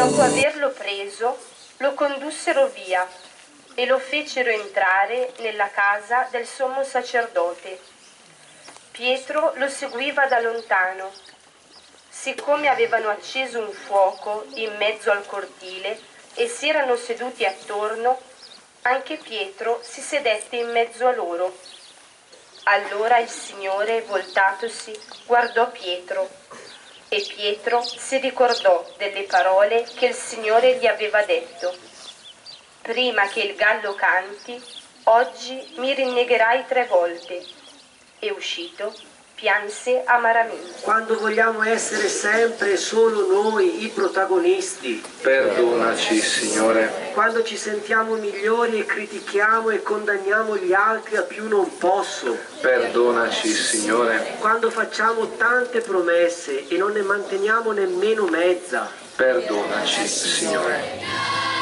Dopo averlo preso, lo condussero via e lo fecero entrare nella casa del sommo sacerdote. Pietro lo seguiva da lontano. Siccome avevano acceso un fuoco in mezzo al cortile e si erano seduti attorno, anche Pietro si sedette in mezzo a loro. Allora il Signore, voltatosi, guardò Pietro, e Pietro si ricordò delle parole che il Signore gli aveva detto: prima che il gallo canti, oggi mi rinnegherai 3 volte. E uscito, pianse amaramente. Quando vogliamo essere sempre solo noi i protagonisti, perdonaci, Signore. quando ci sentiamo migliori e critichiamo e condanniamo gli altri a più non posso, Perdonaci, Signore. quando facciamo tante promesse e non ne manteniamo nemmeno mezza, Perdonaci, Signore.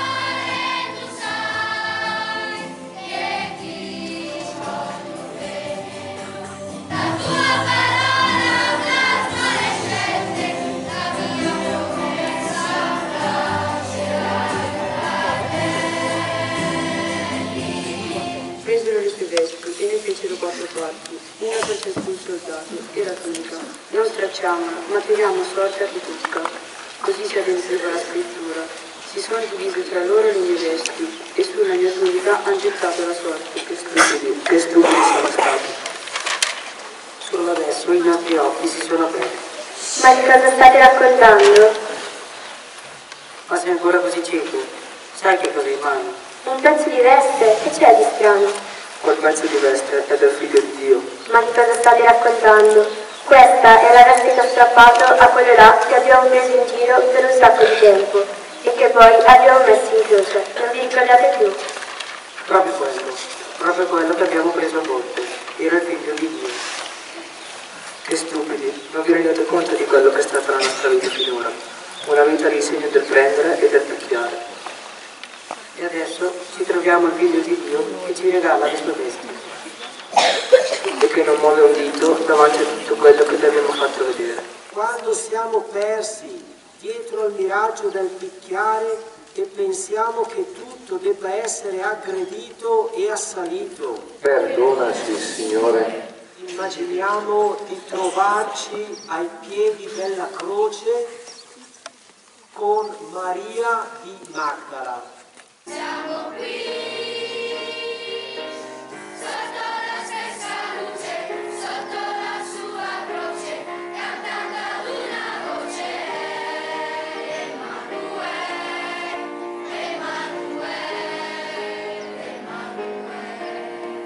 Presero le sue vesti e ne fecero 4 parti, una per ciascun soldato, e la tunica. Non stracciamola, ma tiriamo sorte a chi tocca. Così si adempiva la scrittura. Si sono divise tra loro le mie vesti, e sulla mia tunica han gettato la sorte. Che stupidi sono stati. Solo adesso i nostri occhi si sono aperti. Ma di cosa state raccontando? Ma sei ancora così cieco? Sai che cosa hai in mano? Un pezzo di veste? Che c'è di strano? Quel pezzo di veste è del figlio di Dio. Ma di cosa state raccontando? Questa è la veste che ho strappato a quello là che abbiamo preso in giro per un sacco di tempo e che poi abbiamo messo in croce. Non vi ricordate più? Proprio quello che abbiamo preso a botte. Era il figlio di Dio. Che stupidi, non vi rendete conto di quello che è stata la nostra vita finora. Una vita all'insegno del prendere e del picchiare. E adesso ci troviamo il figlio di Dio che ci regala le sue vesti e che non muove un dito davanti a tutto quello che ti abbiamo fatto vedere. quando siamo persi dietro al miraggio del picchiare e pensiamo che tutto debba essere aggredito e assalito. Perdonaci, Signore. Immaginiamo di trovarci ai piedi della croce con Maria di Magdala. Siamo qui, sotto la stessa luce, sotto la sua croce, cantando ad una voce, Emanuele, Emanuele, Emanuele,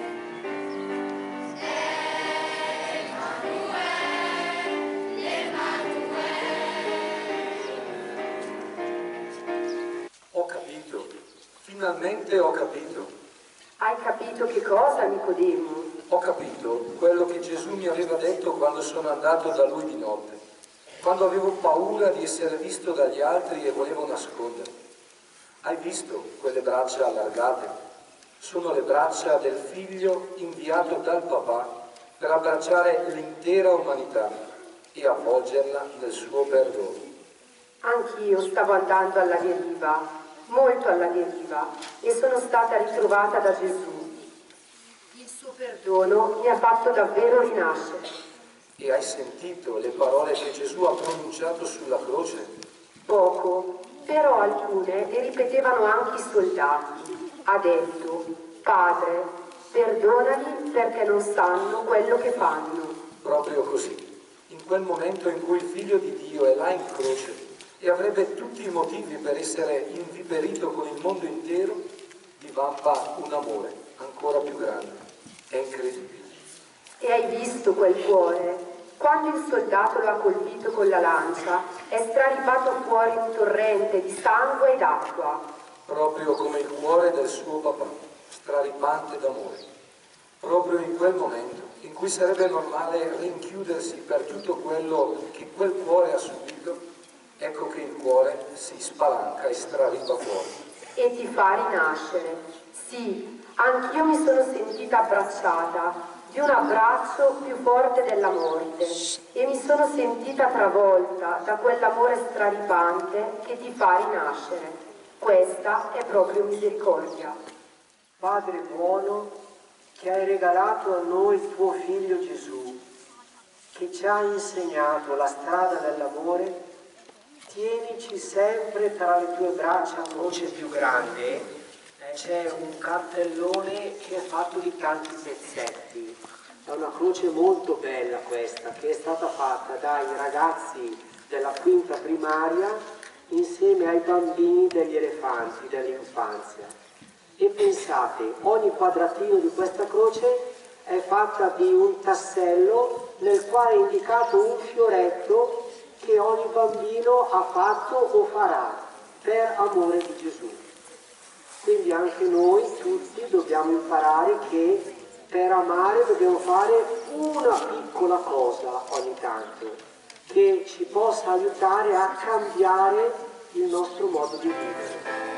Ho capito, finalmente ho capito. Hai capito che cosa, Nicodemo? Ho capito quello che Gesù mi aveva detto quando sono andato da lui di notte, quando avevo paura di essere visto dagli altri e volevo nascondermi. Hai visto quelle braccia allargate? Sono le braccia del figlio inviato dal papà per abbracciare l'intera umanità e avvolgerla nel suo perdono. Anch'io stavo andando alla deriva, molto alla deriva, e sono stata ritrovata da Gesù. Il suo perdono mi ha fatto davvero rinascere. E hai sentito le parole che Gesù ha pronunciato sulla croce? Poco, però alcune le ripetevano anche i soldati. Ha detto: Padre, perdonali perché non sanno quello che fanno. Proprio così, in quel momento in cui il Figlio di Dio è là in croce e avrebbe tutti i motivi per essere inviperito con il mondo intero, divampa un amore ancora più grande. È incredibile. E hai visto quel cuore? Quando il soldato lo ha colpito con la lancia, è straripato fuori un torrente di sangue ed acqua. Proprio come il cuore del suo papà, straripante d'amore. Proprio in quel momento in cui sarebbe normale rinchiudersi per tutto quello che quel cuore ha subito, ecco che il cuore si spalanca e straripa fuori. E ti fa rinascere. Sì, anch'io mi sono sentita abbracciata, di un abbraccio più forte della morte e mi sono sentita travolta da quell'amore straripante che ti fa rinascere. Questa è proprio misericordia. Padre buono, che hai regalato a noi il tuo Figlio Gesù, che ci ha insegnato la strada dell'amore, tienici sempre tra le tue braccia. La croce più grande, c'è un cartellone che è fatto di tanti pezzetti. È una croce molto bella questa, che è stata fatta dai ragazzi della quinta primaria insieme ai bambini degli elefanti dell'infanzia. E pensate, ogni quadratino di questa croce è fatta di un tassello nel quale è indicato un fioretto che ogni bambino ha fatto o farà per amore di Gesù. Quindi anche noi tutti dobbiamo imparare che per amare dobbiamo fare una piccola cosa ogni tanto, che ci possa aiutare a cambiare il nostro modo di vivere.